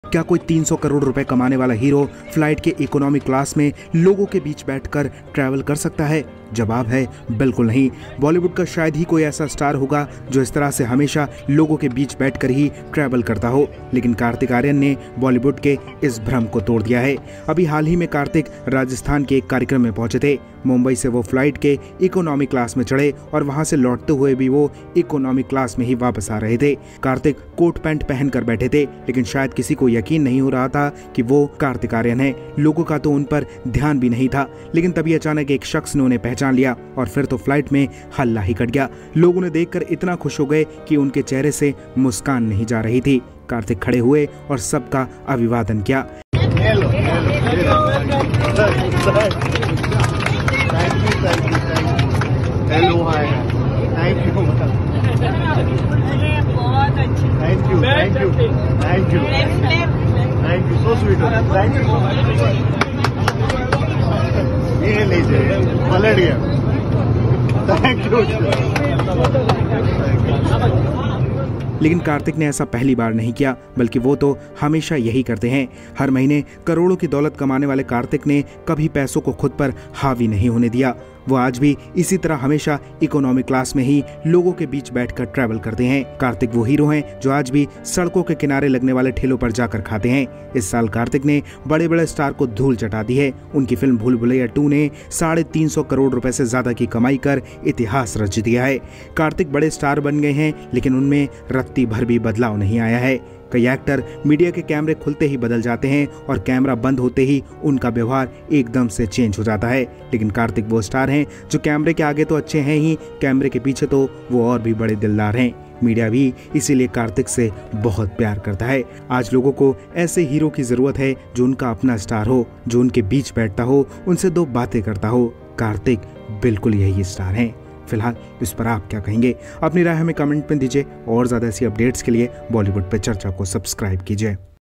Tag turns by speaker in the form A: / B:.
A: क्या कोई 300 करोड़ रुपए कमाने वाला हीरो फ्लाइट के इकोनॉमी क्लास में लोगों के बीच बैठकर ट्रैवल कर सकता है? जवाब है बिल्कुल नहीं। बॉलीवुड का शायद ही कोई ऐसा स्टार होगा जो इस तरह से हमेशा लोगों के बीच बैठकर ही ट्रैवल करता हो, लेकिन कार्तिक आर्यन ने बॉलीवुड के इस भ्रम को तोड़ दिया है। अभी हाल ही में कार्तिक राजस्थान के एक कार्यक्रम में पहुंचे थे। मुंबई से वो फ्लाइट के इकोनॉमी क्लास में चढ़े और वहां से लौटते हुए भी वो इकोनॉमी क्लास में ही वापस आ रहे थे। कार्तिक कोट पैंट पहनकर बैठे थे, लेकिन शायद किसी को यकीन नहीं हो रहा था कि वो कार्तिक आर्यन है। लोगों का तो उन पर ध्यान भी नहीं था, लेकिन तभी अचानक एक शख्स ने उन्हें पहचान लिया और फिर तो फ्लाइट में हल्ला ही कट गया। लोग उन्हें देखकर इतना खुश हो गए कि उनके चेहरे से मुस्कान नहीं जा रही थी। कार्तिक खड़े हुए और सबका अभिवादन किया। लेकिन कार्तिक ने ऐसा पहली बार नहीं किया, बल्कि वो तो हमेशा यही करते हैं। हर महीने करोड़ों की दौलत कमाने वाले कार्तिक ने कभी पैसों को खुद पर हावी नहीं होने दिया। वो आज भी इसी तरह हमेशा इकोनॉमी क्लास में ही लोगों के बीच बैठकर ट्रैवल करते हैं। कार्तिक वो हीरो हैं जो आज भी सड़कों के किनारे लगने वाले ठेलों पर जाकर खाते हैं। इस साल कार्तिक ने बड़े बड़े स्टार को धूल चटा दी है। उनकी फिल्म भूल भुलैया 2 ने 350 करोड़ रुपए से ज्यादा की कमाई कर इतिहास रच दिया है। कार्तिक बड़े स्टार बन गए हैं, लेकिन उनमें रत्ती भर भी बदलाव नहीं आया है। कई एक्टर मीडिया के कैमरे खुलते ही बदल जाते हैं और कैमरा बंद होते ही उनका व्यवहार एकदम से चेंज हो जाता है, लेकिन कार्तिक वो स्टार हैं जो कैमरे के आगे तो अच्छे हैं ही, कैमरे के पीछे तो वो और भी बड़े दिलदार हैं। मीडिया भी इसीलिए कार्तिक से बहुत प्यार करता है। आज लोगों को ऐसे हीरो की जरूरत है जो उनका अपना स्टार हो, जो उनके बीच बैठता हो, उनसे 2 बातें करता हो। कार्तिक बिल्कुल यही स्टार हैं। फिलहाल इस पर आप क्या कहेंगे? अपनी राय हमें कमेंट में दीजिए और ज्यादा ऐसी अपडेट्स के लिए बॉलीवुड पे चर्चा को सब्सक्राइब कीजिए।